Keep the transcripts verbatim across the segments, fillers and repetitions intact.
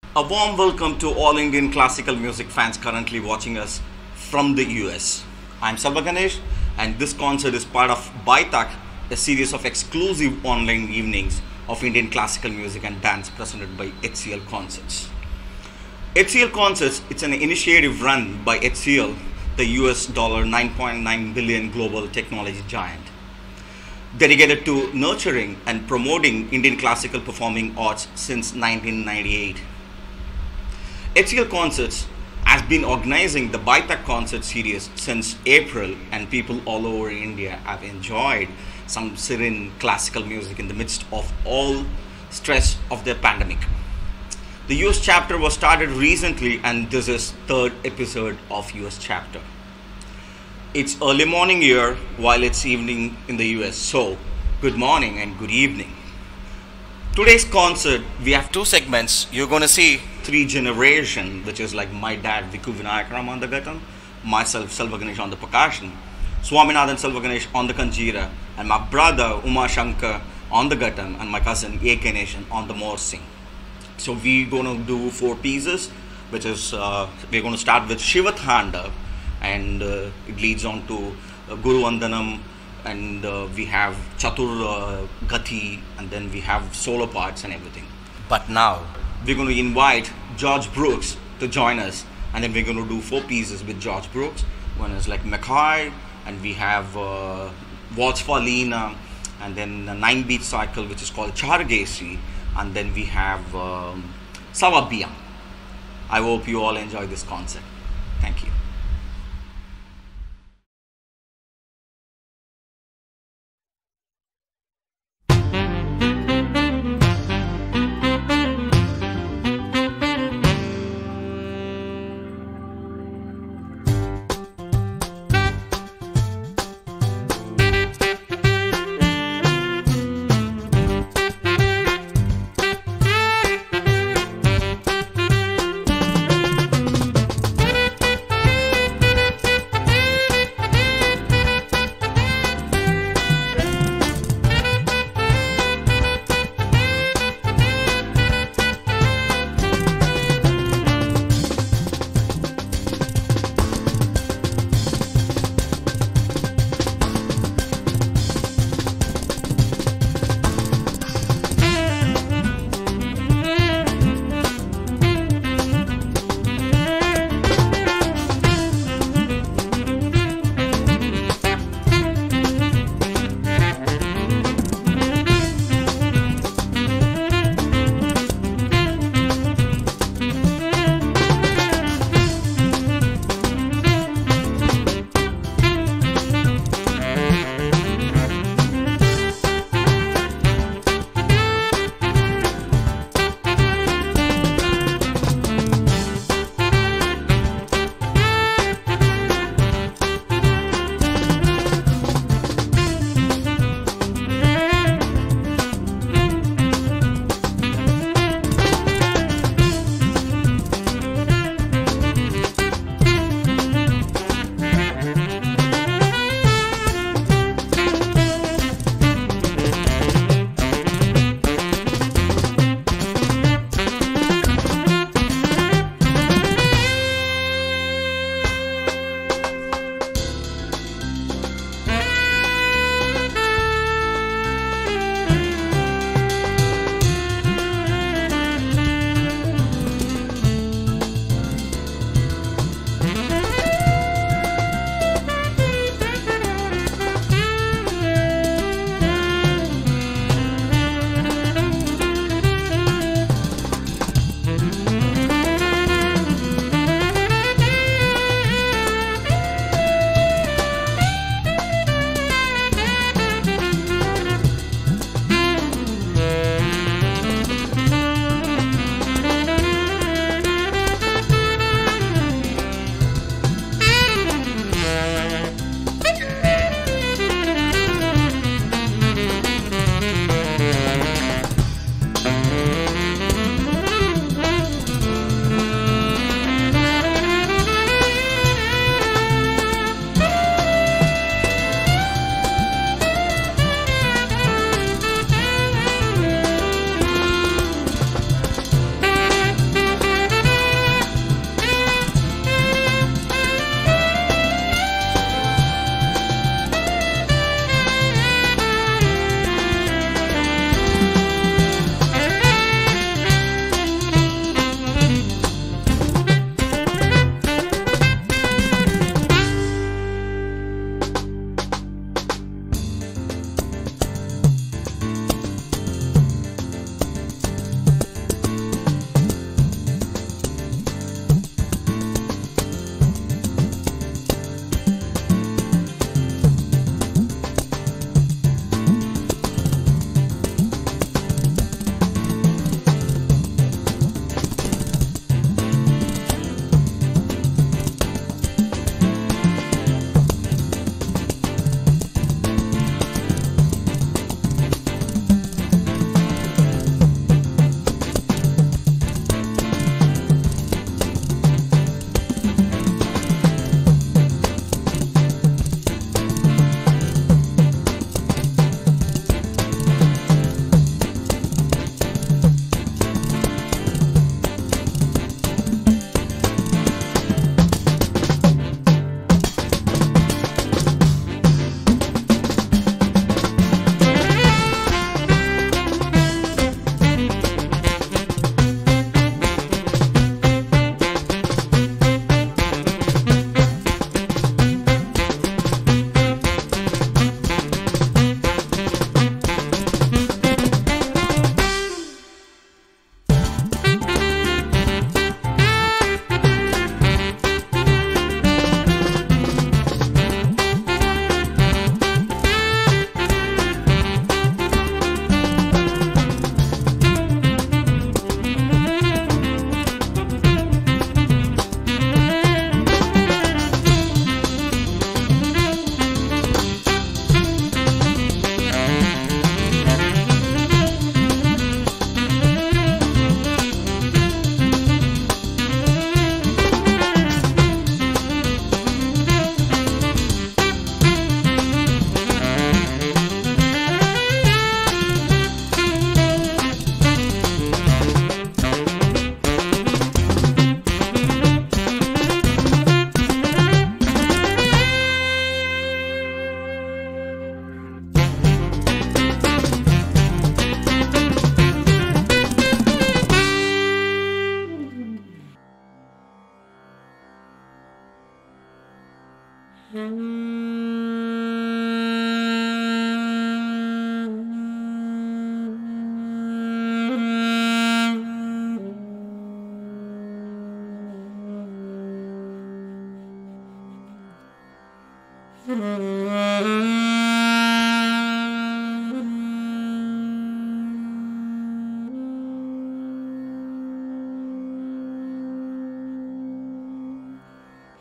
A warm welcome to all Indian classical music fans currently watching us from the U S. I'm Salva Ganesh, and this concert is part of Baitak, a series of exclusive online evenings of Indian classical music and dance presented by H C L Concerts. H C L Concerts, it's an initiative run by H C L, the U S nine point nine billion global technology giant, dedicated to nurturing and promoting Indian classical performing arts since nineteen ninety-eight. H C L Concerts has been organizing the Baitak concert series since April, and people all over India have enjoyed some serene classical music in the midst of all stress of the pandemic. The U S chapter was started recently, and this is third episode of U S chapter. It's early morning here while it's evening in the U S, so good morning and good evening. Today's concert, we have two segments. You're going to see three generation, which is like my dad Viku Vinayakaram on the ghatam, myself Salva Ganesh on the percussion, Swaminathan Salva Ganesh on the kanjira, and my brother Uma Shankar on the ghatam, and my cousin A K Nation on the morsing. So we're going to do four pieces, which is uh, we're going to start with Shivathanda, and uh, it leads on to uh, Guru Vandanam, and uh, we have Chatur uh, Gati, and then we have solo parts and everything. But now we're going to invite George Brooks to join us, and then we're going to do four pieces with George Brooks. One is like Mackay, and we have uh, Waltz for Lena, and then a nine beat cycle which is called Chargesi, and then we have um, Savabia. I hope you all enjoy this concert. Thank you.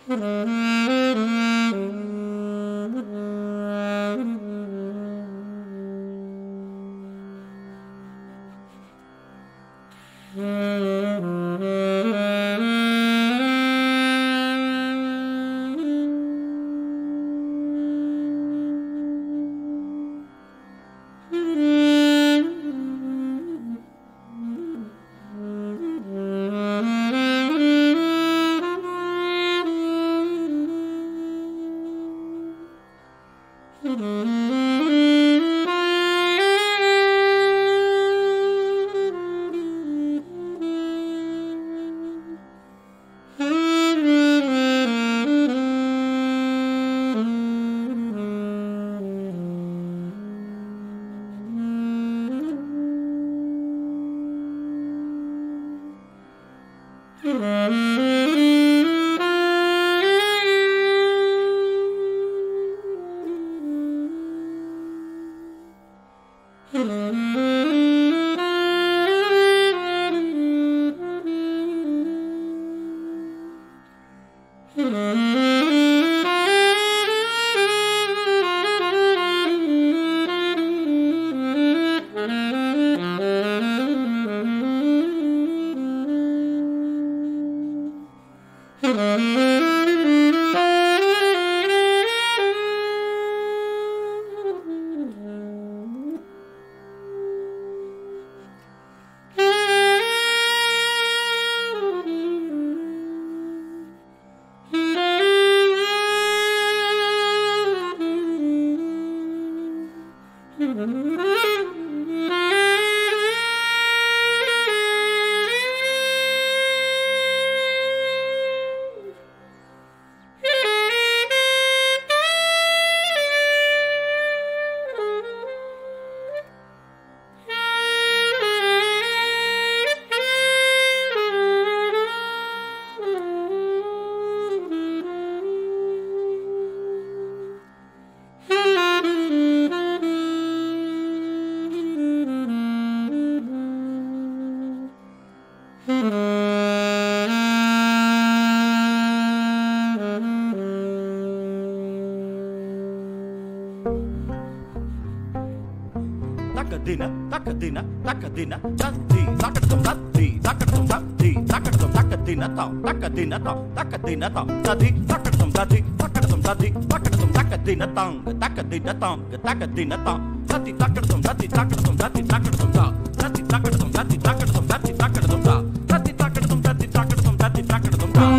Takadina, takadina, takadina, tati, takadum, tati, takadum, tati, takadum, takadina, tau, takadina, tau, takadina, tau, tati, takadum, tati, takadum, tati, takadum, takadina, tang, takadina, tang, takadina, tau, tati, takadum, tati, takadum, tati, takadum, tau, tati, takadum, tati, takadum, tati, takadum, tau, tati, takadum, tati, takadum, tati, takadum, tau.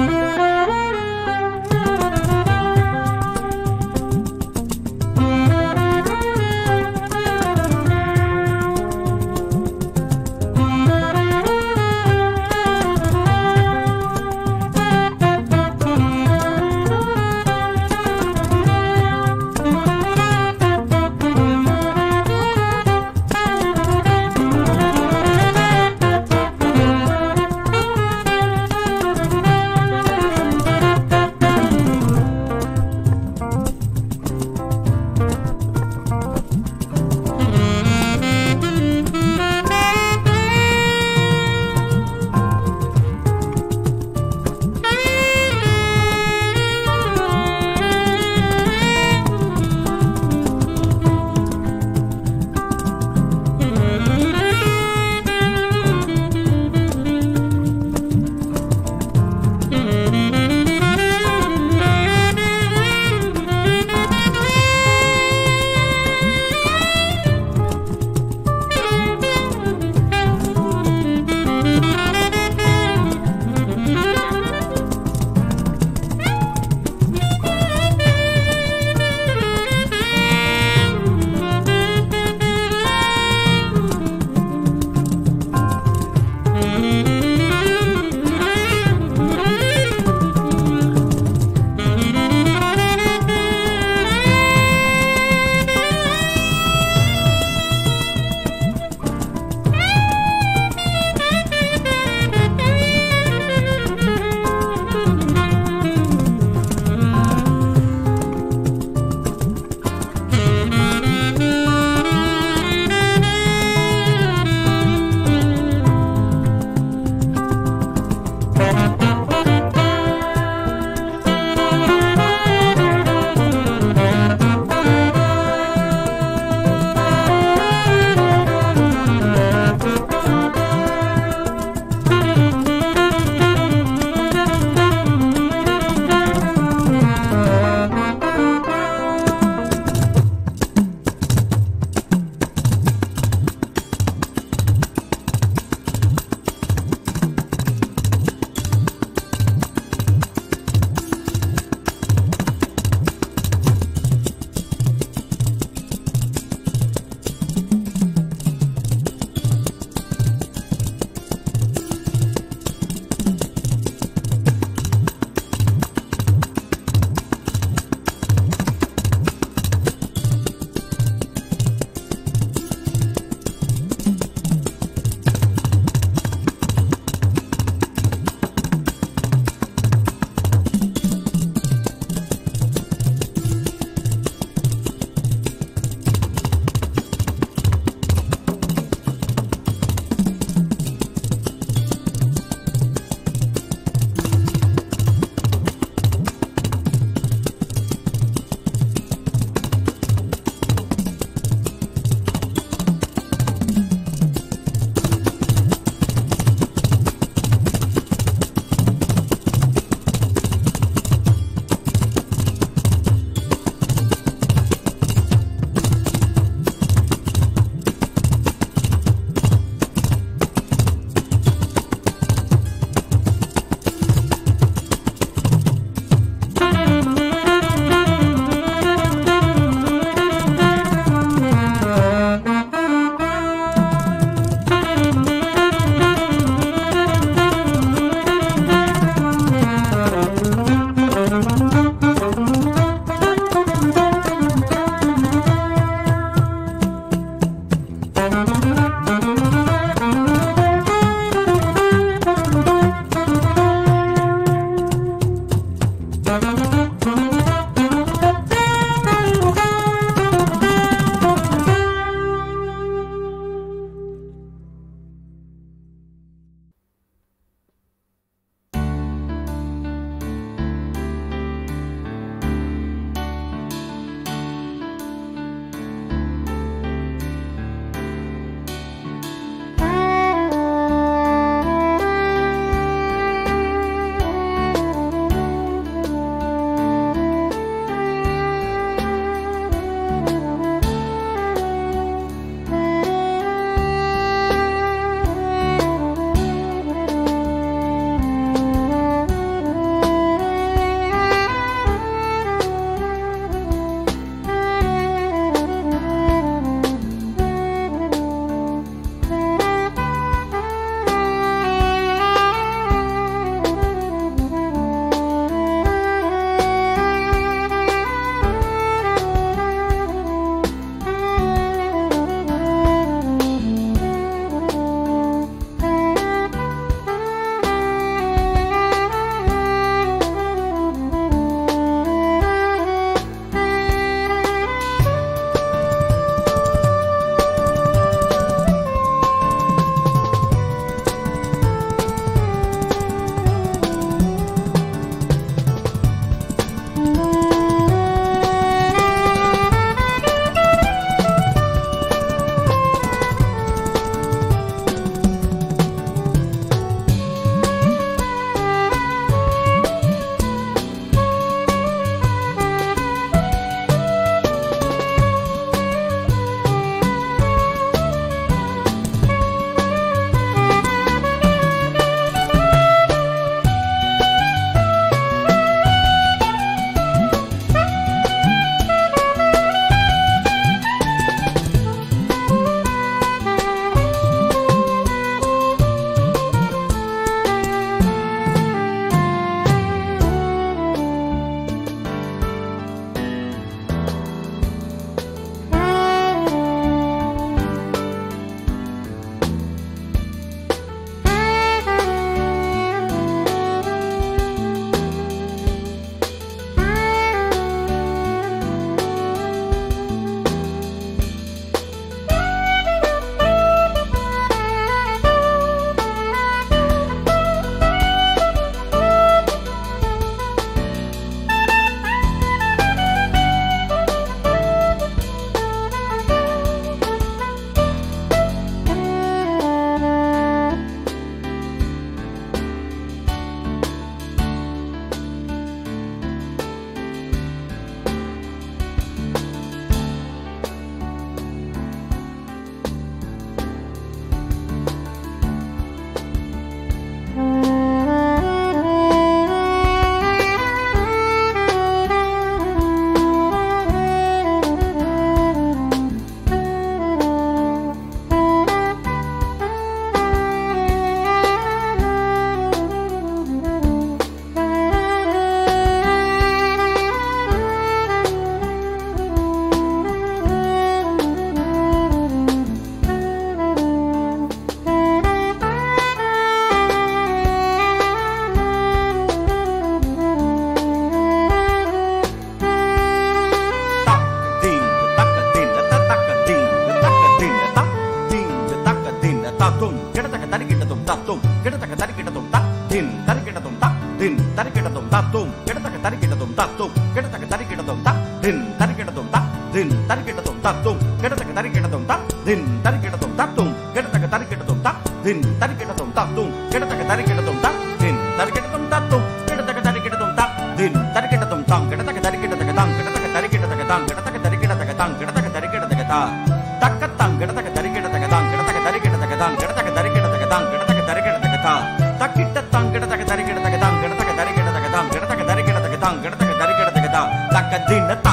தாத்தும் கிடத்தக்க தரிக்கிட்டதும் தாத்தும் கிடத்தக்க தரிக்கிட்டதும் தா தின் தரிக்கிட்டதும் தா தின் தரிக்கிட்டதும் தாத்தும் கிடத்தக்க தரிக்கிட்டதும் தாத்தும் கிடத்தக்க தரிக்கிட்டதும் தா தின் தரிக்கிட்டதும் தா தின் தரிக்கிட்டதும் தாத்தும் கிடத்தக்க தரிக்கிட்டதும் தா தின் தரிக்கிட்டதும் தாத்தும் கிடத்தக்க தரிக்கிட்டதும் தா தின் தரிக்கிட்டதும் தாத்தும் கிடத்தக்க தரிக்கிட்டதும் தா தின் தரிக்கிட்டதும் தாத்தும் கிடத்தக்க தரிக்கிட்டதும் தா தின் தரிக்கிட்டதும் தாம் கிடத்தக்க தரிக்கிட்டதக தாம் கிடத்தக்க தரிக்கிட்டதக தாம் கிடத்தக்க தரிக்கிட்டதக தாம் கிடத்தக்க தரிக்கிட்டதக தா தக்கத்தாம் கிடத்தக்க தரிக்கிட்டதக தாம் கிடத்தக்க தரிக்கிட்டதக தாம் கிடத்தக்க தரிக்கிட்டதக தாம் கிடத்தக்க தரிக்கிட்டதக தா தக்கிட்டத்தாம் கிடத்தக்க தரிக்கிட்டதக தாம் கிடத்தக்க தரிக்கிட்டதக தாம் கிடத்தக்க தரிக்கிட்டதக தாம் கிடத்தக்க தரிக்கிட்டதக தா தக்க தின்னத்தா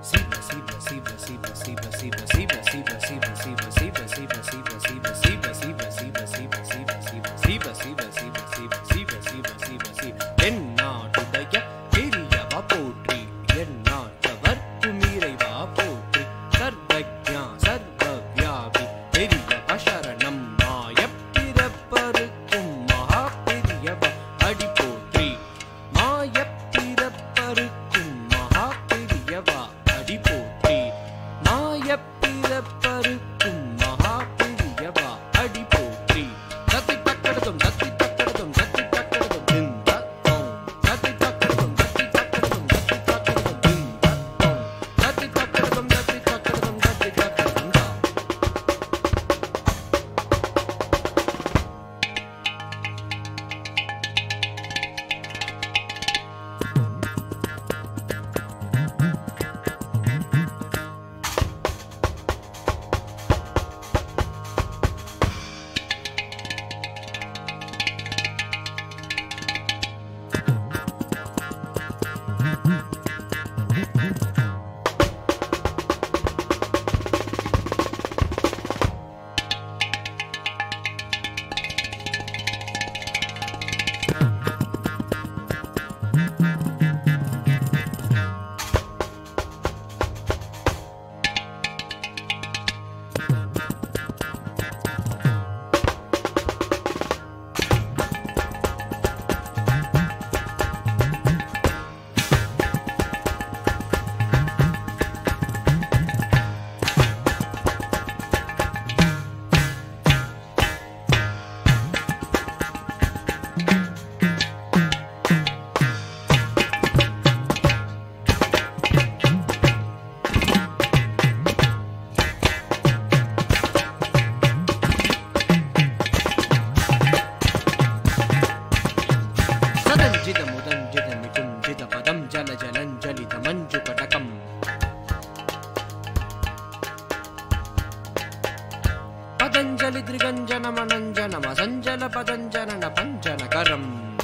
पतंजलि त्रिगंजन मनंजन मसंजल पतंजन न पंचन करम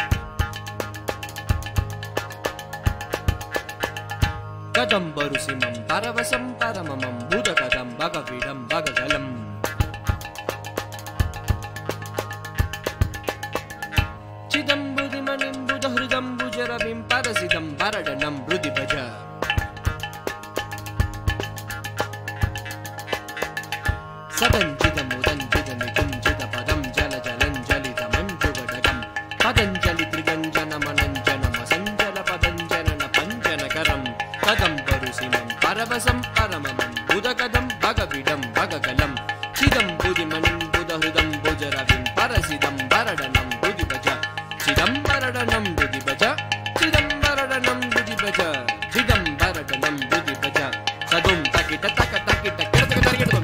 कदंबरुसिमं परवसं परममं बुधकदं भगविडं भगजलम् चिदंबुदिमनिं बुधहृदं बुजरविं परसिदं परडनं हृदिभज सदंजिदमुदंजिदनिकुंजिदपदं जलजलञ्जलितमञ्जुगडगं पतञ्जलि त्रिगञ्जन मनञ्जन मसञ्जल पतञ्जन पञ्जनकरं कदंबरुसिमं परवसं परममं बुधकदं भगविडं भगकलं चिदंबुदिमनिं बुधहृदं बुजरविं परसिदं परडनं हृदिभज चिदंबरडनं हृदिभज चिदंबरडनं हृदिभज चिदंबरडनं हृदिभज सदुं तकिट तक तकिट किडतक तरिगिडुं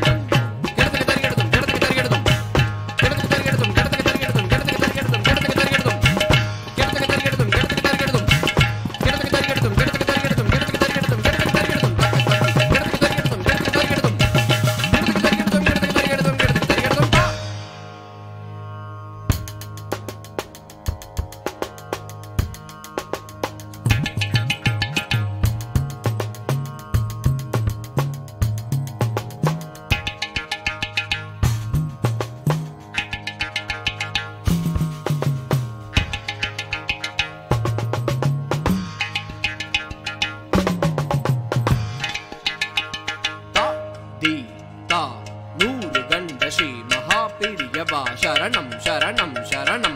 शरणं शरणं शरणं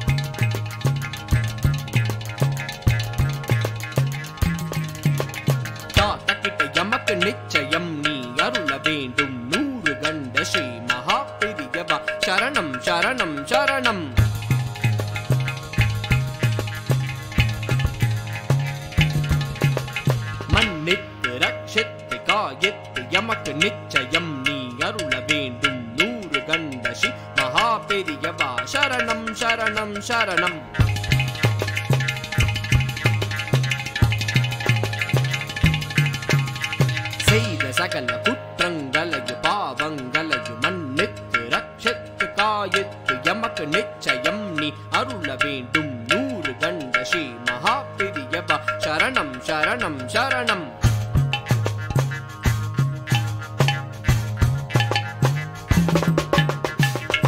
तातकिट यमक निश्चयं नी अरुल वेंडुम नूरु गंड श्री महापेरियव शरणं शरणं शरणं मन्नित रक्षित कायित यमक निश्चयं नी अरुल वेंडुम नूरु गंड श्री महापेरियव शरणं शरणं शरणं सेद सकल कुत्रंगलयु पावंगलयु मन्नित रक्षित कायित यमक निश्चयं नि अरुल वेंडुम नूरु गंड श्री महापेरियव शरणं शरणं शरणं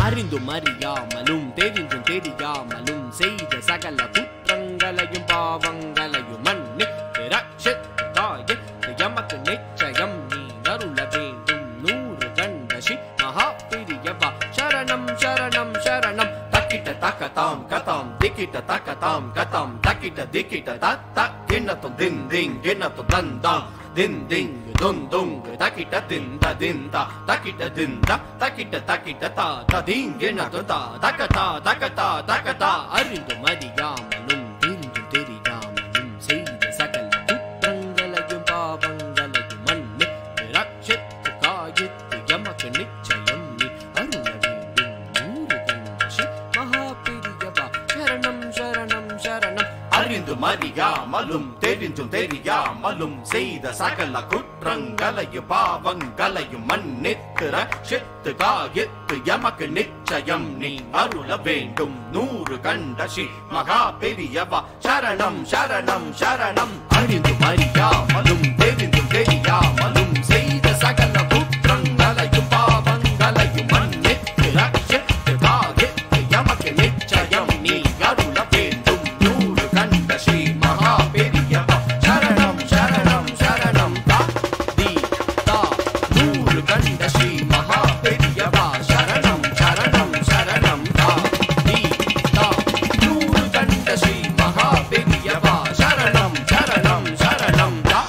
அறிந்தும் அறியாமலும் தெரிந்தும் தெரியாமலும் செய்த சகல குற்றங்களையும் பாவங்களையும் மன்னித்து ரட்சித்தாயே எமக்கு நிச்சயம் நீ அருள வேண்டும் நூறு கண்டஷி மகா பிரியவா சரணம் சரணம் சரணம் தக்கிட்ட தக்கதாம் கதாம் திக்கிட்ட தக்கதாம் கதாம் தக்கிட்ட திக்கிட்ட தத்த கிண்ணத்தும் தின் திங் கிண்ணத்தும் தந்தாம் din ding dun dung takita dinda dinda takita dinda takita takita ta ta dingena ta takata takata takata அறிந்து மதியாமலும் தெரிந்தும் தெரியாமலும் செய்த சகல குற்றங்களையும் பாவங்களையும் மன்னித்து ரட்சித்து காயித்து எமக்கு நிச்சயம் நீ அருள வேண்டும் நூறு கண்டஷி மகா பிரியவா சரணம் சரணம் சரணம் அறிந்து மறியாமலும் தெரிந்தும் தெரியாமலும் செய்த சகல குற்றங்களையும் பாவங்களையும் மன்னித்து ரட்சித்து காயித்து எமக்கு நிச்சயம் நீ அருள வேண்டும் நூறு கண்டஷி மகா பெரியவா சரணம் சரணம் சரணம் அறிந்து மறியாமலும் தெரிந்தும் தெரியாமலும் செய்த சகல குற்றங்களையும் பாவங்களையும் மன்னித்து ரட்சித்து காயித்து எமக்கு நிச்சயம் நீ அருள வேண்டும் Shri Maha Periyava Sharanam Sharanam Sharanam Ta Di Ta Noor Ganda Shri Maha Periyava Sharanam Sharanam Sharanam Ta Di Ta Noor Ganda Shri Maha Periyava Sharanam Sharanam Sharanam Ta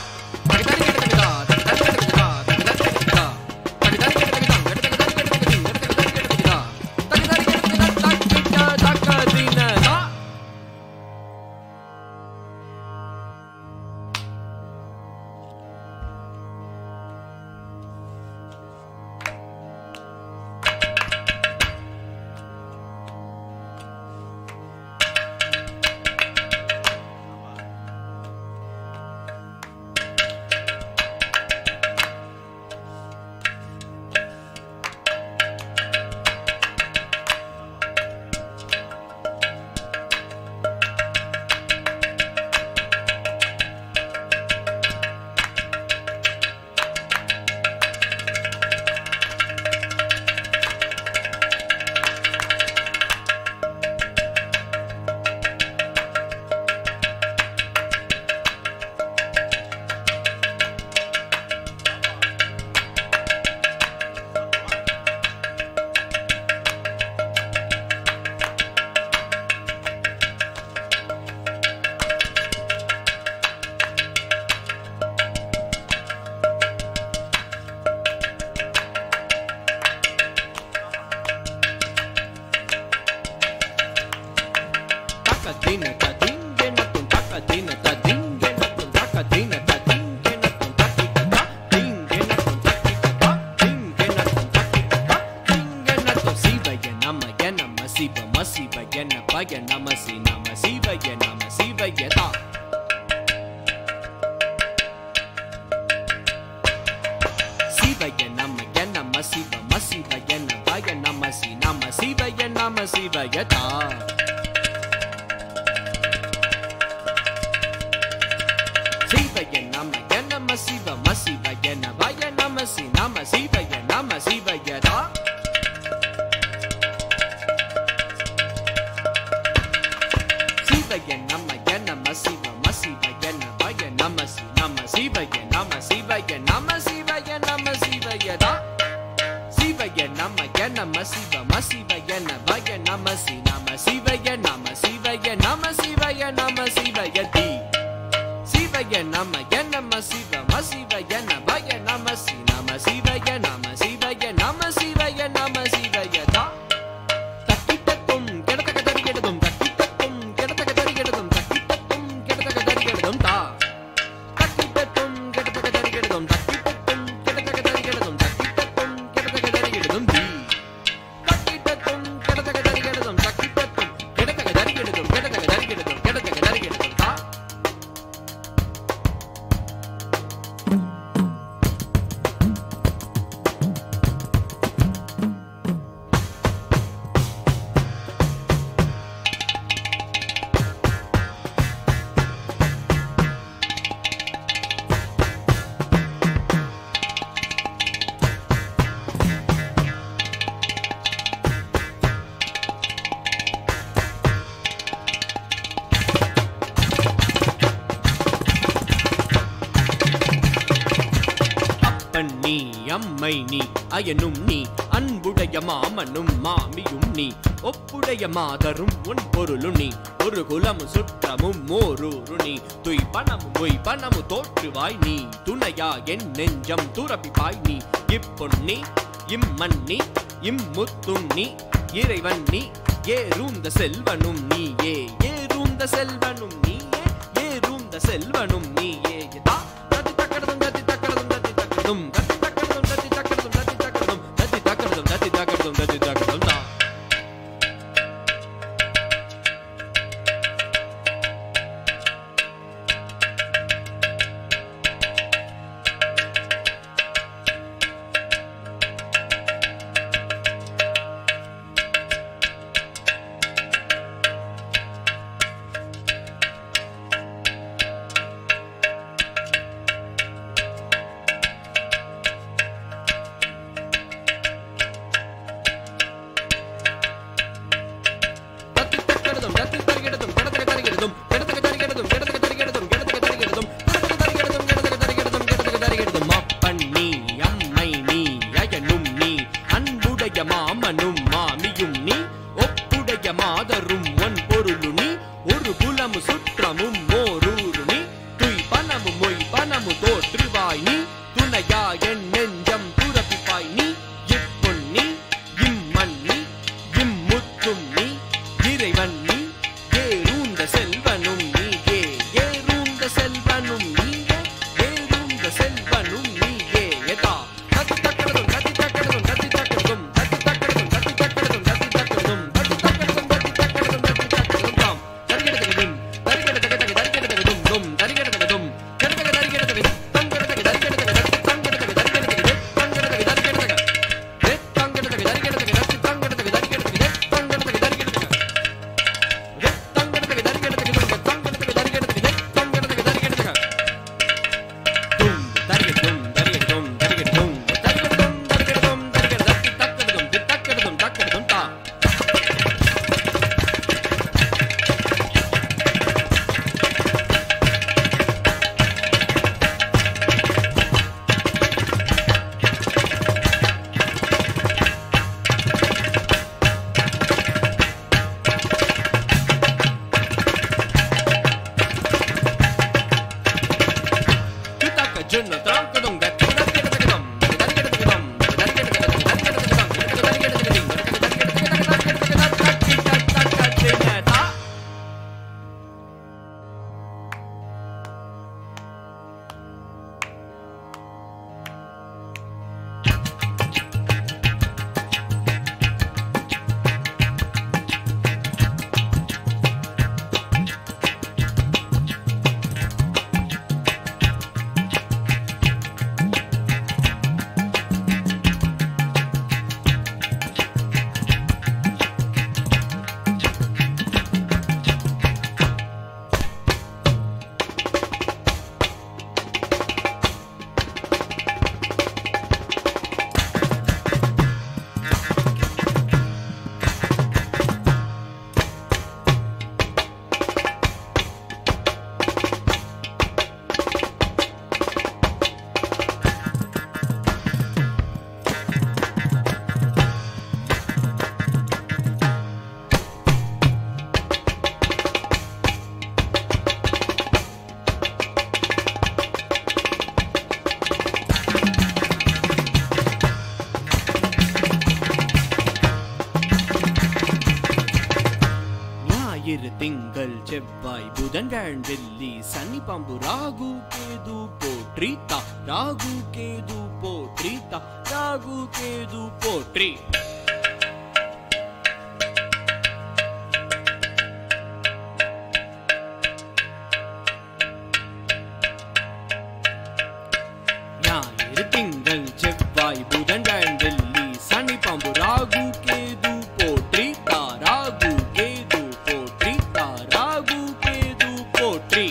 அப்பன் நீ அம்மை நீ அயனும் நீ அன்புடைய மாமனும் மாமியும் நீ ஒப்புடைய மாதரும் உன் பொருளும் நீ ஒரு குலம் சுற்றமும் மோரூரு நீ துய் பணமும் பொய் பணமும் தோற்றுவாய் நீ துணையா என் நெஞ்சம் துறப்பிப்பாய் நீ இப்பொன்னி இம்மன்னி இம்முத்தும் நீ இறைவன் நீ ஏறுந்த செல்வனும் நீ ஏ ஏறுந்த செல்வனும் நீ ஏ ஏறுந்த செல்வனும் நீ ஏ தா தத்தி தக்கடதும் தத்தி தக்கடதும் தத்தி தக்கடதும் தத்தி தக்கடதும் தத்தி தக்கடதும் தத்தி தக்கடதும் தத்தி தக்கடதும் தத்தி தக்கடதும் தத்தி தக்கடதும் தா மாமனும் மாமியும் நீ ஒப்புடைய மாதரும் ஒன் பொருளு நீ ஒரு குலம் சுற்றமும் மோரூரு நீ துய் பணமும் மொய் பணமும் தோற்றுவாய் நீ துணையா என் நெஞ்சம் துறப்பிப்பாய் நீ இப்பொன்னி இம்மன்னி இம்முத்தும் நீ இறைவன் நீ ஏறுந்த செல்வனும் நீ ஏ ஏறுந்த செல்வனும் நீ ஏறுந்த செல்வனும் நீ ஏ எதா தத்தி தக்கடதும் தத்தி தக்கடதும் தத்தி தக்கடதும் தத்தி தக்கடதும் தத்தி தக்கடதும் தத்தி தக்கடதும் தத்தி தக்கடதும் தத்தி தக்கடதும் தத்தி தக்கடதும் தாம் தரிகடதகதும் தரிகடதகதக தரிகடதகதும் தும் தரிகடதகதும் கடதக தரிகடதகதும் தங்கடதக தரிகடதக தங்கடதக தரிகடதக தங்கடதக தரிகடதக தே தங்கடதக தரிகடதக தத்தி தங்கடதக தரிகடதக தே தங்கடதக தரிகடதக தே தங்கடதக தரிகடதக தங்கடதக தரிகடதக தே தங்கடதக தரிகடதக தும் தரிகடதும் தரிகடதும் தரிகடதும் தரிகடதும் தரிகடதும் தரிகடதக தக்கடதும் தி தக்கடதும் தக்கடதும் தா Kitaka junno trakadum gattu darigedagam darigedagam darigedagam darigedagam darigedagam ஞாயிறு திங்கள் செவ்வாய் புதன் வியாழன் வெள்ளி சனி பாம்பு ராகு கேது போற்றி தா ராகு கேது போற்றி தா ராகு கேது போற்றி ஞாயிறு திங்கள் செவ்வாய் புதன் வியாழன் வெள்ளி சனி பாம்பு ராகு கேது போற்றி தா ராகு கேது போற்றி தா ராகு கேது போற்றி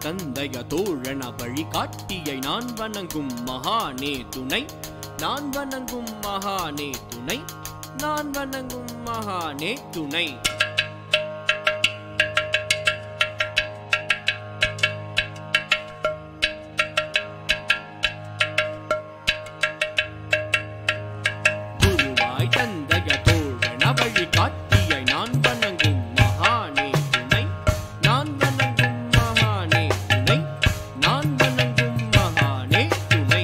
தந்தைய தோழன வழி காட்டியை நான் வணங்கும் மகானே துணை, நான் வணங்கும் மகானே துணை, நான் வணங்கும் மகானே துணை. குருவாய் தந்தைய தோழன வழி காட்டியை நான் வணங்கும் மகானே துணை, நான் வணங்கும் மகானே துணை, நான் வணங்கும் மகானே துணை.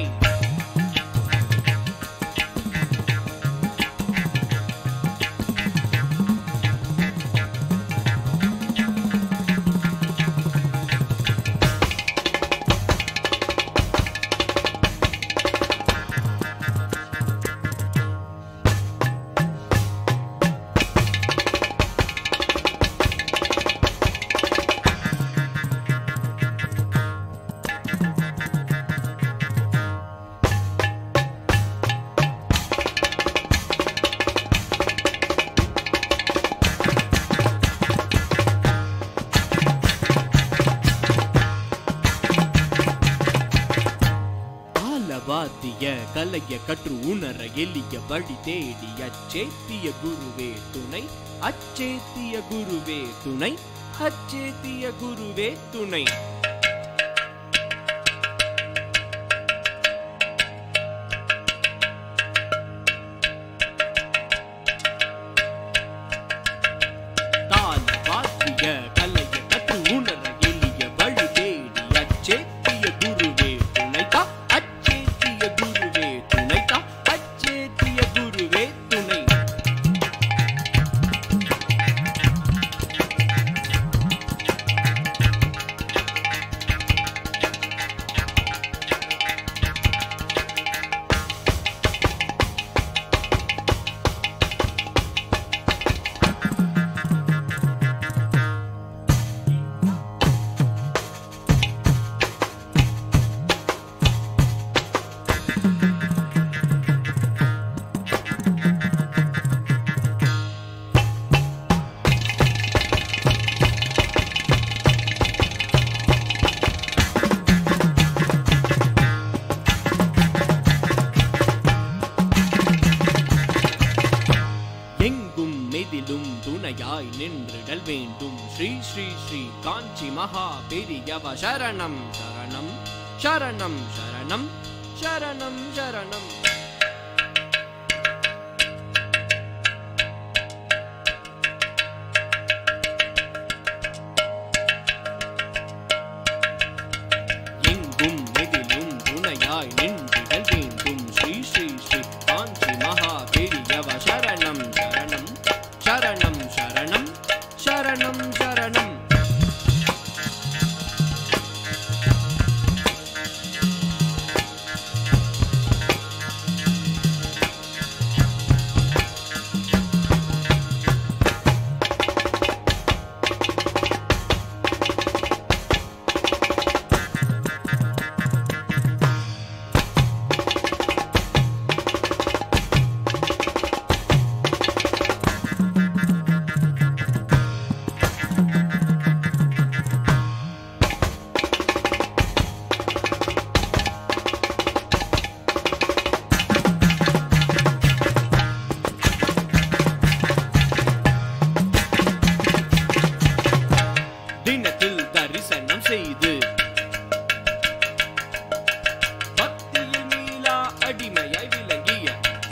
வாத்திய கலைய கற்று உணர எளிய வழி தேடி அச்சேத்திய குருவே துணை, அச்சேத்திய குருவே துணை, அச்சேத்திய குருவே துணை. தாள வாத்திய கலைய கற்று உணர எளிய வழி தேடி அச்சேத்திய குருவே துணைதா, அச்சேத்திய குருவே துணைதா, அச்சேத்திய குருவே துணை. எங்கும் மெதிலும் துணையாய் நின்றிடல் வேண்டும் ஸ்ரீ ஸ்ரீ ஸ்ரீ காஞ்சி மகா பெரியவ சரணம் சரணம் சரணம் சரணம் சரணம் சரணம். எங்கும் மெதிலும் துணையாய் நின்றிடல் வேண்டும் ஸ்ரீ ஸ்ரீ ஸ்ரீ காஞ்சி மகா பெரியவ சரணம் சரணம் சரணம் சரணம் சரணம் சரணம். தினத்தில் தரிசனம் செய்து பக்தியில் மீளா அடிமையாய் விளங்கிய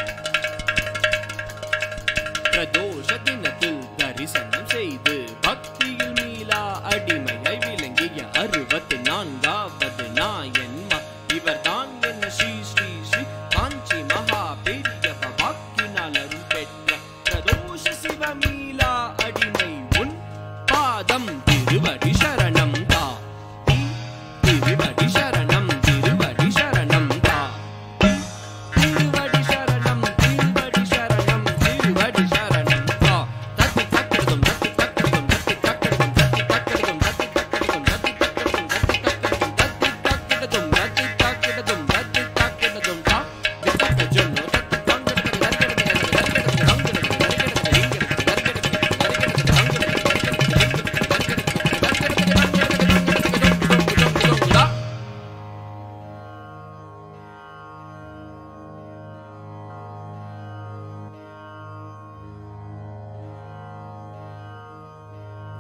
பிரதோஷ தினத்தில் தரிசனம் செய்து பக்தியில் மீளா அடிமையாய் விளங்கிய அறுபத்தி நான்காவது நாயன்மா இவர்தான் என்ன ஸ்ரீ ஸ்ரீ ஸ்ரீ காஞ்சி மகா பெரியவ வாக்கினால் அருள் பெற்ற பிரதோஷ சிவமீளா அடிமை உன் பாதம் திருவடி சரணம் தா, திருவடி சரணம் திருவடி சரணம் தா, திருவடி சரணம் திருவடி சரணம் திருவடி சரணம் தா. தத்தி தக்கடும் தத்தி தக்கடும் தத்தி தக்கடும் தத்தி தக்கடும் தத்தி தக்கடும் தத்தி தக்கடும் தத்தி தக்கடும் தத்தி தக்கடும் தத்தி தக்கடும் தா. வித்தக்க ஜொன்னோ தத்தி தங்கடும் தங்கடும் தங்கடும் தங்கடும் தங்கடும்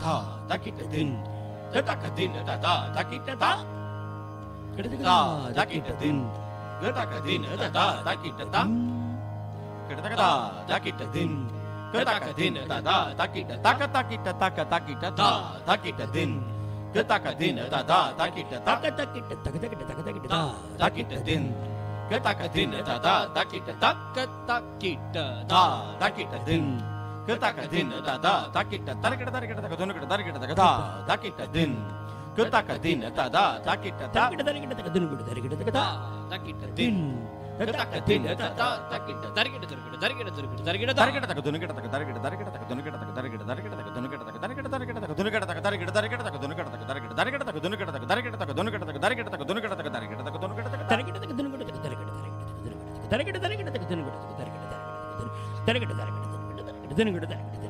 ta takita din gataka din ta ta takita ta ta takita din gataka din ta ta takita ta gataka ta takita din gataka din ta ta takita taka takita taka takita ta takita din gataka din ta ta takita taka takita taka takita taka takita ta takita din gataka din ta ta takita taka takita ta takita din gataka din ta ta takita tarikita tarikita taka dunukita tarikita taka ta takita din gataka din ta ta takita tarikita tarikita taka dunukita tarikita taka ta takita din gataka din ta ta takita tarikita tarikita tarikita tarikita tarikita taka dunukita taka tarikita tarikita taka dunukita taka tarikita tarikita taka dunukita taka tarikita tarikita taka dunukita taka tarikita tarikita taka dunukita taka tarikita tarikita taka dunukita taka tarikita taka dunukita taka tarikita taka dunukita taka tarikita taka dunukita taka tarikita taka dunukita taka tarikita tarikita tarikita taka dunukita taka tarikita tarikita tarikita tarikita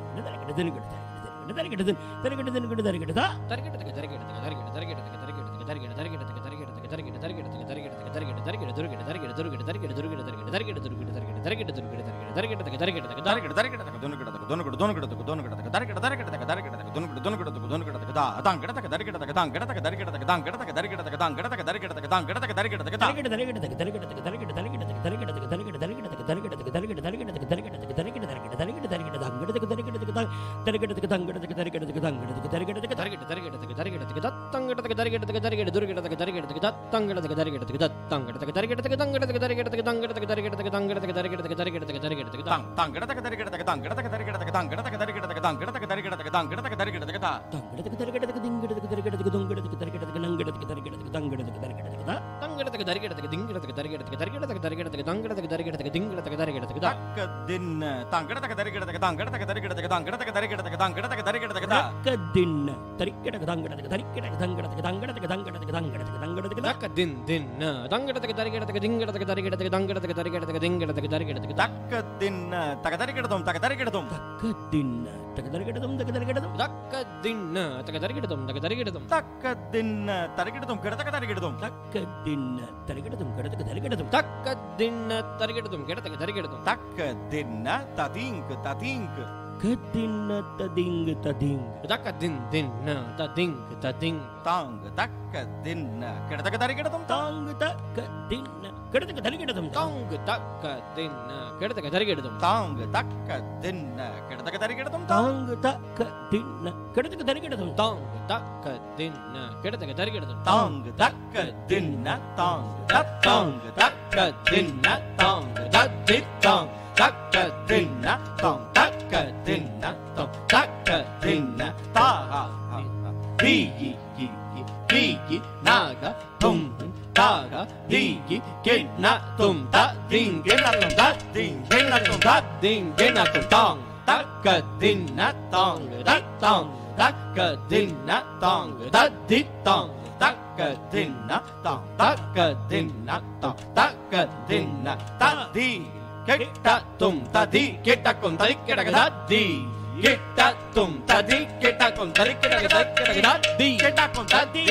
Kadinna tading tading taka din din tading tading tang taka dinna kadaka tarikadum tang taka dinna kadaka tarikadum tang taka dinna kadaka tarikadum tang taka dinna kadaka tarikadum tang taka dinna kadaka tarikadum tang taka dinna kadaka tarikadum tang taka dinna tang tang taka dinna tang dadit tang taka dinna tang taka dinna tang taka dinna ta ha ha hi hi hi hi naga tum taga hi kinna tum ta ding kinna tum ta ding kinna tum ta ding kinna tum tang taka dinna tang da tang taka dinna tang da dit tang taka dinna tang taka dinna tang taka dinna ta di Kita tum tadi kita kum tarik kita tadi kita tum tadi kita kum tarik kita tadi kita kum tadi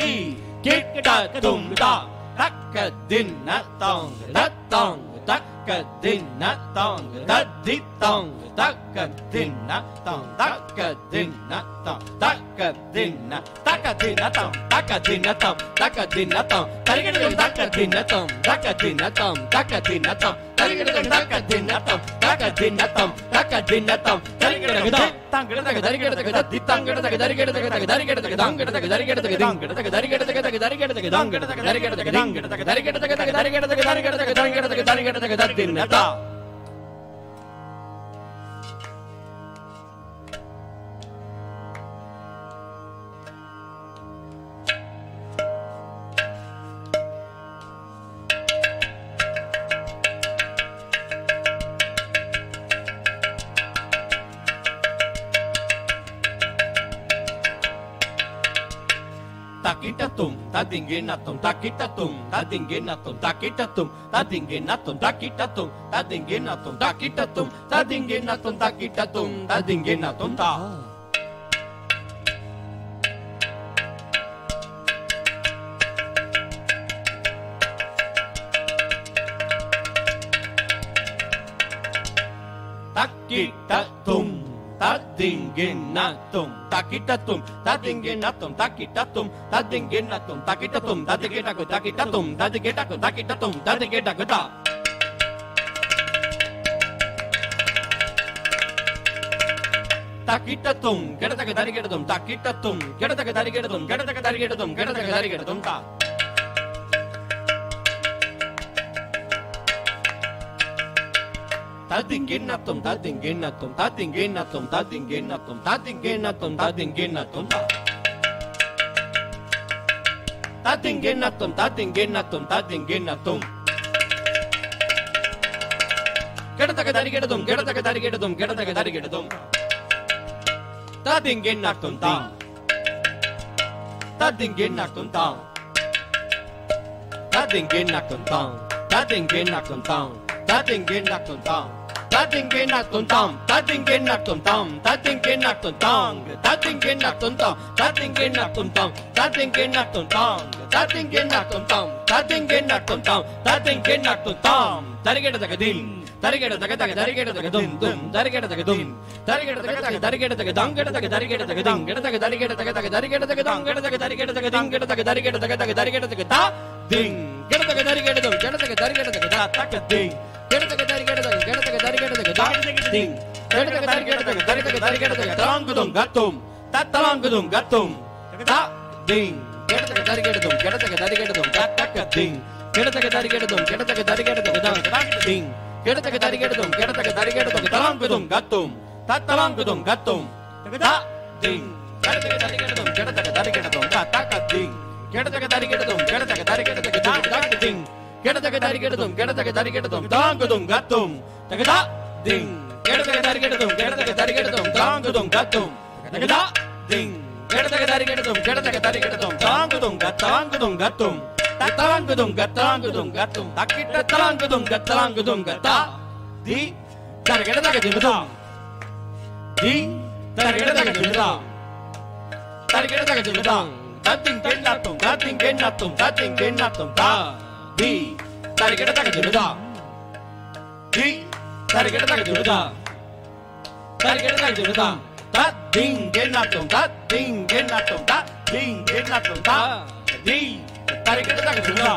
kita tum ta takadinna tong datong takadinna tong tadi tong takadinna tong takadinna tong takadinna takadinna tong takadinna tong takadinna tong tarikadinna takadinna tong takadinna tong takadinna tong tarikadinna takadinna tong takadinna tong takadinna tong tarikadinna tanggadinna tarikadinna ditanggadinna tarikadinna tarikadinna tanggadinna tarikadinna tanggadinna tarikadinna tarikadinna tanggadinna tarikadinna tanggadinna tarikadinna tarikadinna tarikadinna tarikadinna tarikadinna ta takitatum tadinginatum takitatum tadinginatum takitatum tadinginatum takitatum tadinginatum takitatum tadinginatum takitatum tadinginatum ta takitatum tadingenatum takitatum tadingenatum takitatum tadingenatum takitatum tadigetaku takitatum tadigetaku takitatum tadigetaku ta takitatum gedataku darigetatum takitatum gedataku darigetatum gedataku darigetatum gedataku darigetatum ta tadingenatum tadingenatum tadingenatum tadingenatum tadingenatum tadingenatum tadingenatum tadingenatum tadingenatum gedataku darigetatum gedataku darigetatum gedataku darigetatum tadingenatum ta tadingenatum ta tadingenatum ta tadingenatum ta tadingenatum ta tadingenatum tam tadingenatum tam tadingenatum tang tadingenatum tam tadingenatum tam tadingenatum tang tadingenatum tam tadingenatum tam tadingenatum tam darigetaku din darigetaku darigetaku dum dum darigetaku dum darigetaku darigetaku dang gedataku darigetaku ding gedataku darigetaku darigetaku dang gedataku darigetaku ding gedataku darigetaku darigetaku ta ding gedataku darigetaku gedataku darigetaku ta tak ding gedataku darigetaku gedataku darigetaku ta ding gedataku darigetaku darigetaku darigetaku talangudum gatum tatalangudum gatum ta ding gedataku darigetaku gedataku darigetaku ta tak ding gedataku darigetaku gedataku darigetaku ta ding gedataku darigetaku gedataku darigetaku talangudum gatum tatalangudum gatum ta ding gedataku darigetaku gedataku darigetaku ta tak ding gedataku darigetaku gedataku darigetaku ta ding gedataku darigetaku gedataku darigetaku talangudum gatum ta ding gedataku darigetaku gedataku darigetaku talangudum gatum ta ding gedataku darigetaku gedataku darigetaku talangudum gatalangudum gatum tatalangudum gatalangudum gatum takita talangudum gatalangudum gata di darigetaku diludam di darigetaku diludam darigetaku diludam tadingenatum tadingenatum tadingenatum ta di darigetaku diludam di darigetaku diludam darigetaku diludam tadingenatum tadingenatum tadingenatum ta di darigetaku diludam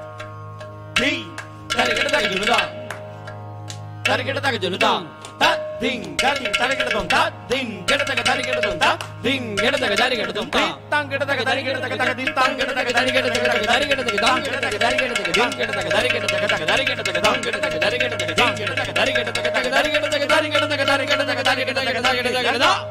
di darigetaku diludam darigetaku diludam tading tading darigetatum tading gedataku darigetatum tading gedataku darigetatum tang gedataku darigetaku tang gedataku darigetaku darigetaku tang gedataku darigetaku ding gedataku darigetaku darigetaku tang gedataku darigetaku ding gedataku darigetaku darigetaku darigetaku darigetaku darigetaku darigetaku da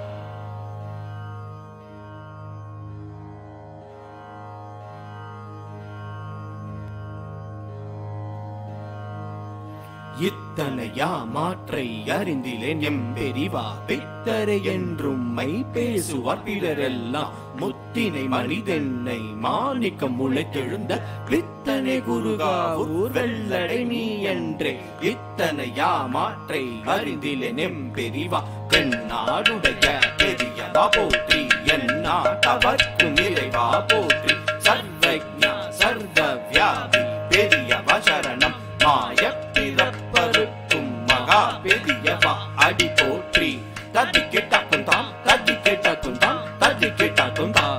இத்தனையா மாற்றை அறிந்திலேன் எம்பெரிவா பித்தரை என்றும் my பேசுவார் பிறரெல்லாம் முத்தினை மனிதென்னை மாணிக்கம் முளைத்தெழுந்த பித்தனை குருகாவூர் வெள்ளடை நீ என்றே இத்தனையா மாற்றை அறிந்திலேன் எம்பெரிவா தென்னாடுடைய பெரியவா போற்றி என் நாட்டவர்க்கும் இறைவா போற்றி சர்வஜா சர்வ வியாபி பெரியவா சரணம் மாய பிறப்பருக்கும் மகா பெரியவா அடி போற்றி ததி கேட்டாக்கும் தாம் ததி கேட்டாக்கும் தாம் ததி கேட்டாக்கும் தாம்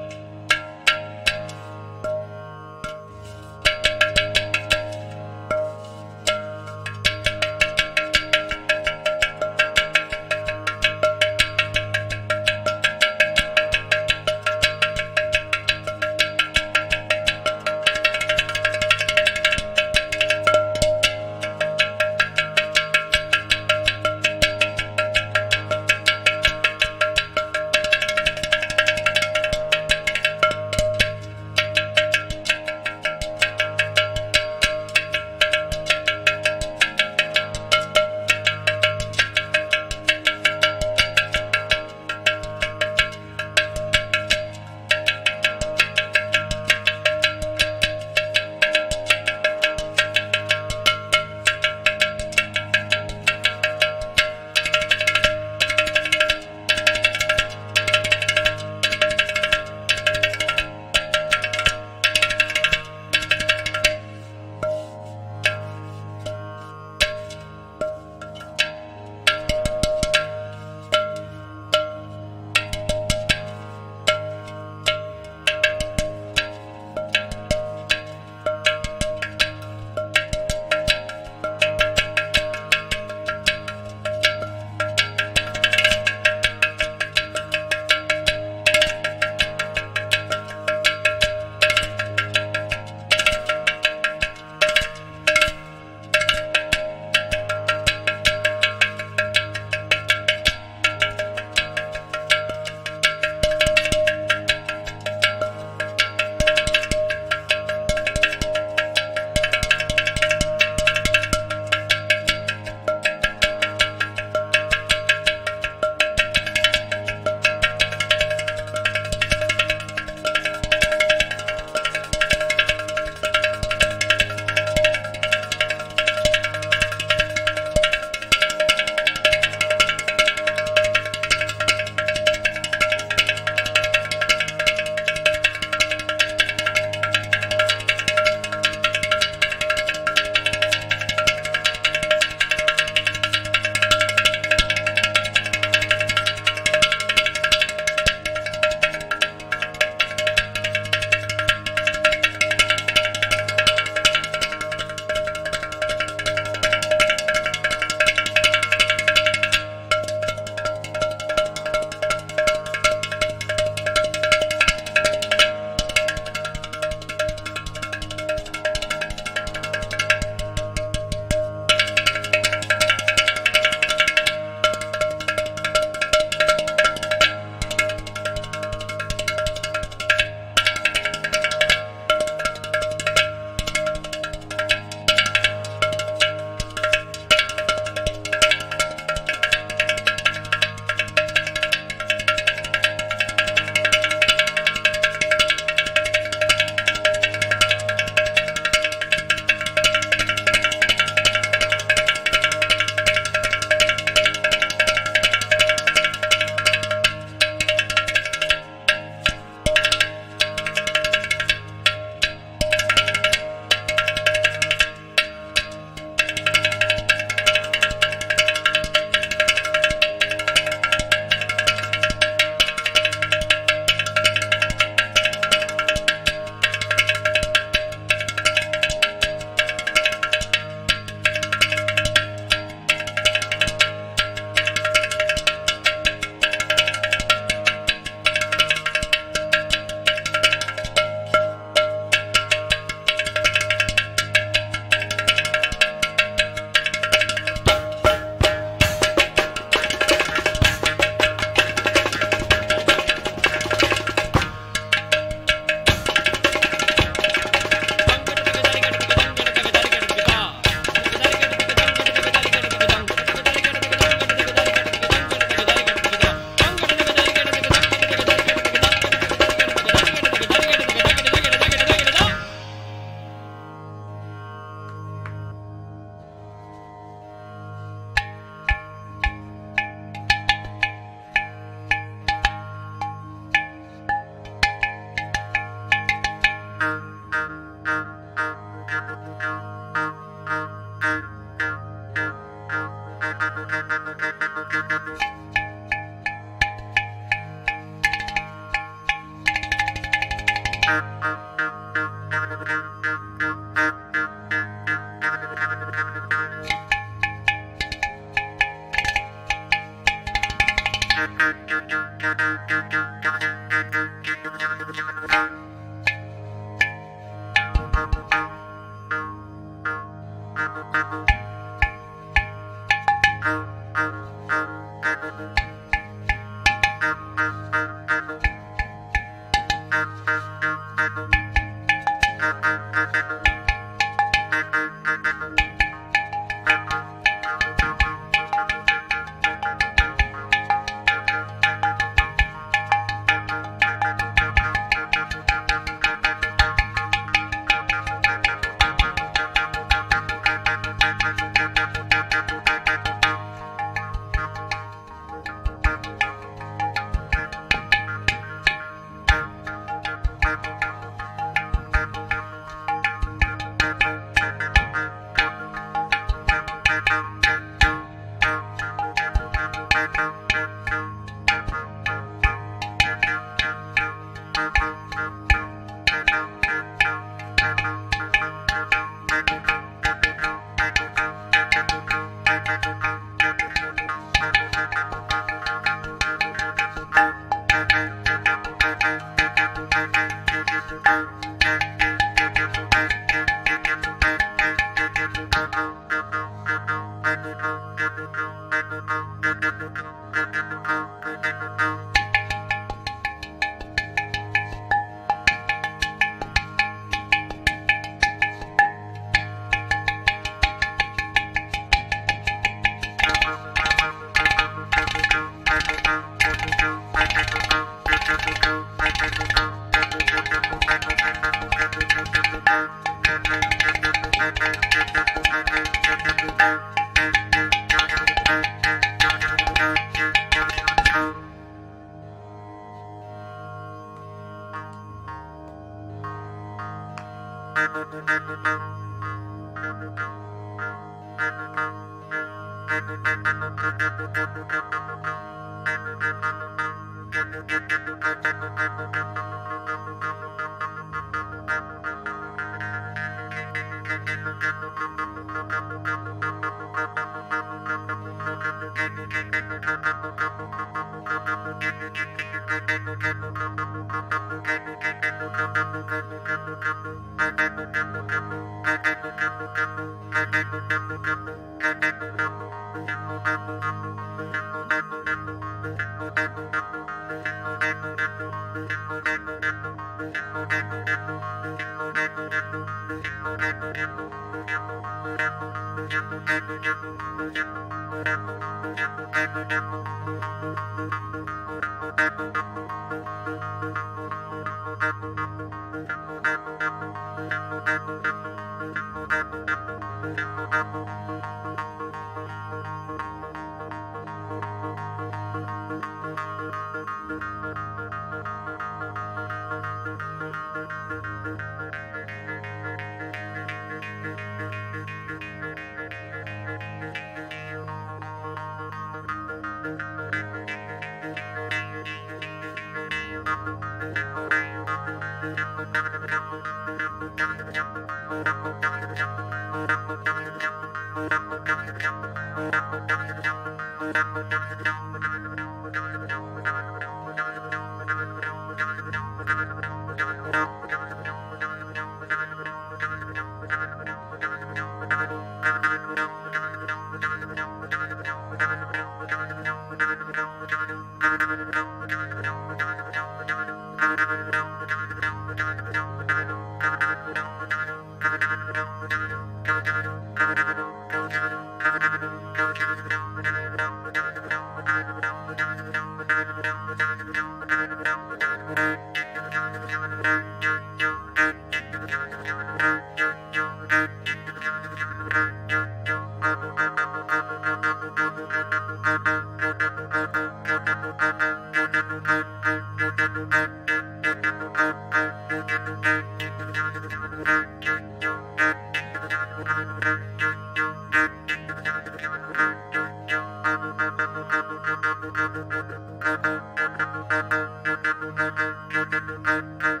Thank you.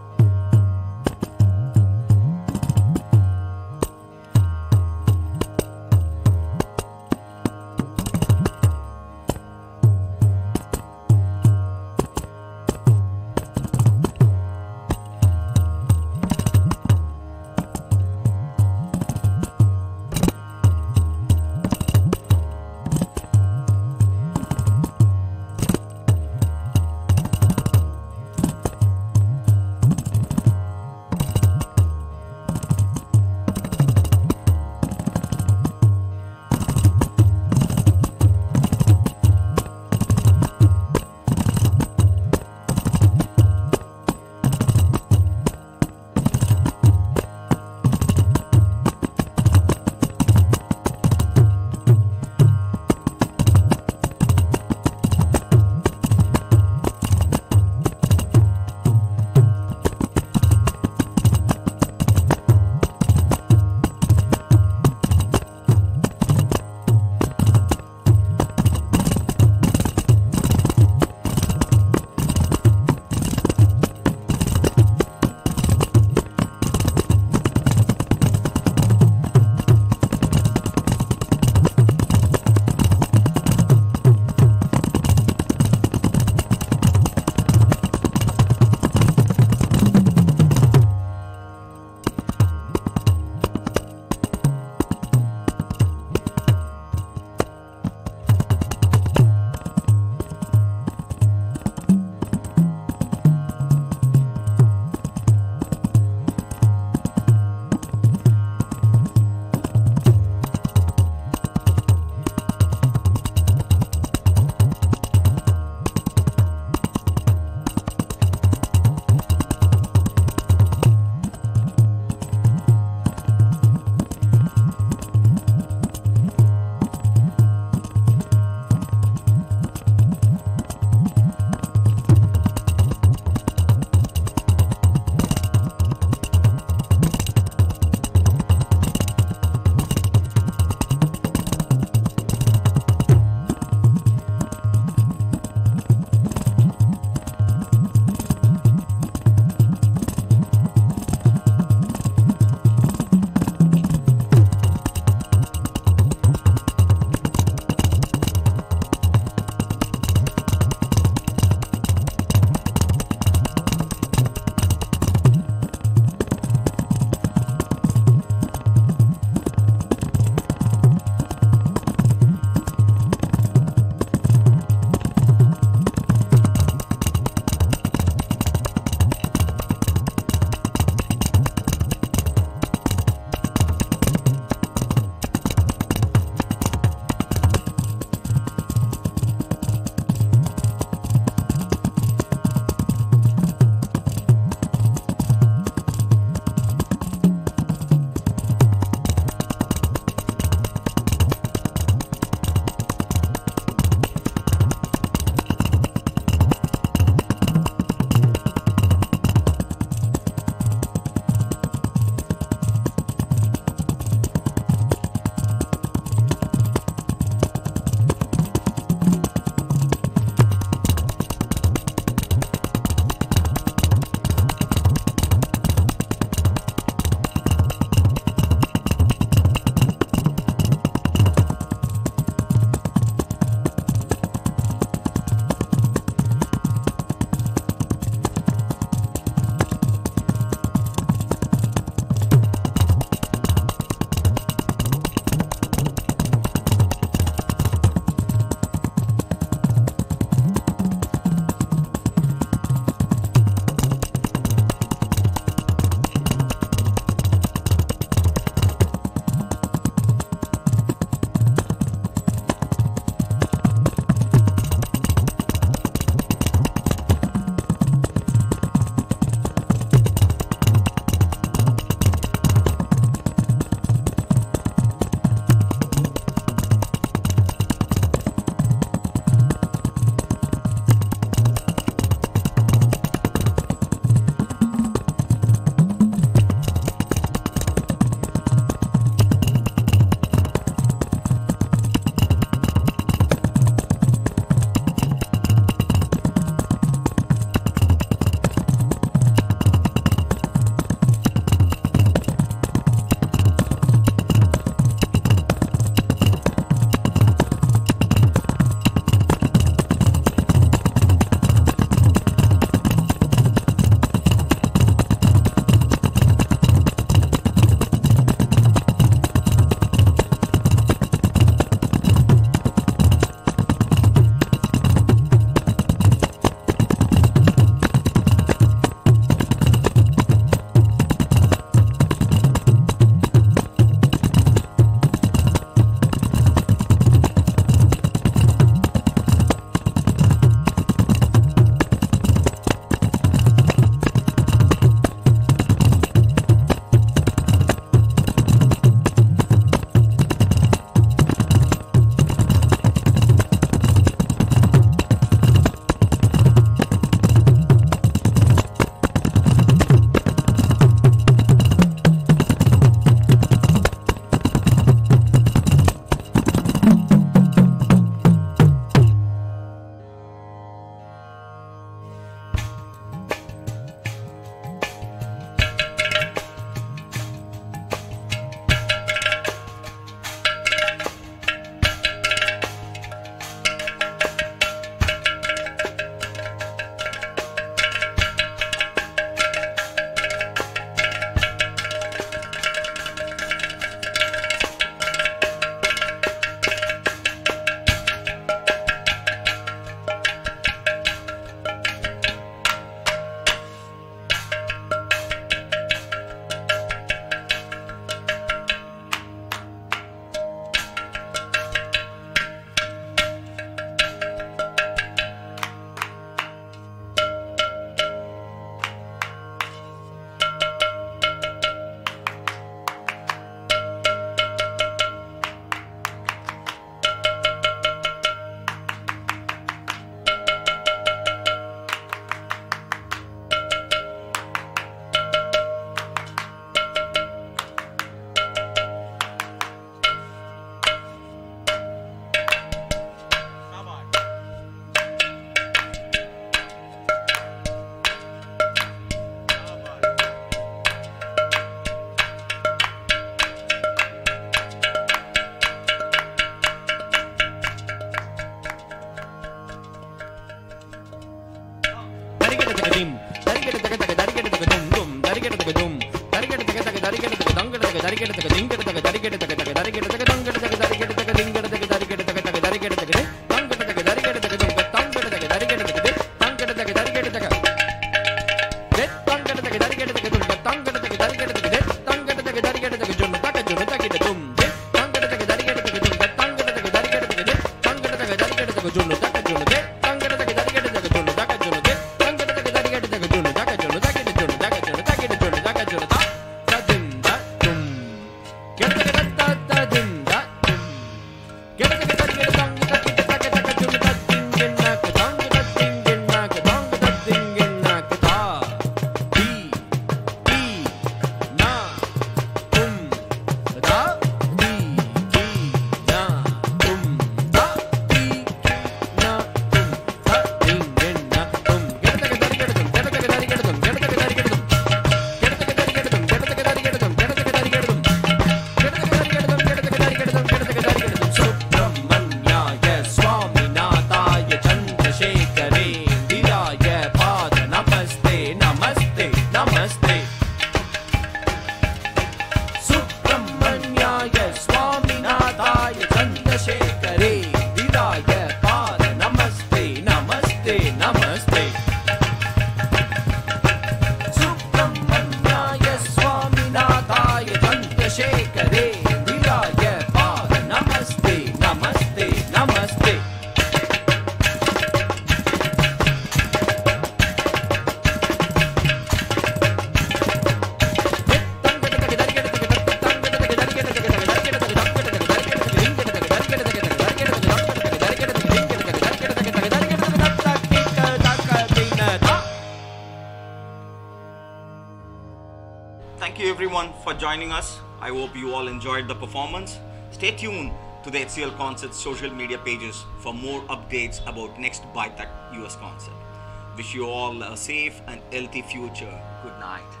Thank you everyone for joining us. I hope you all enjoyed the performance. Stay tuned to the H C L Concerts social media pages for more updates about next BITAC U S concert. Wish you all a safe and healthy future. Good night.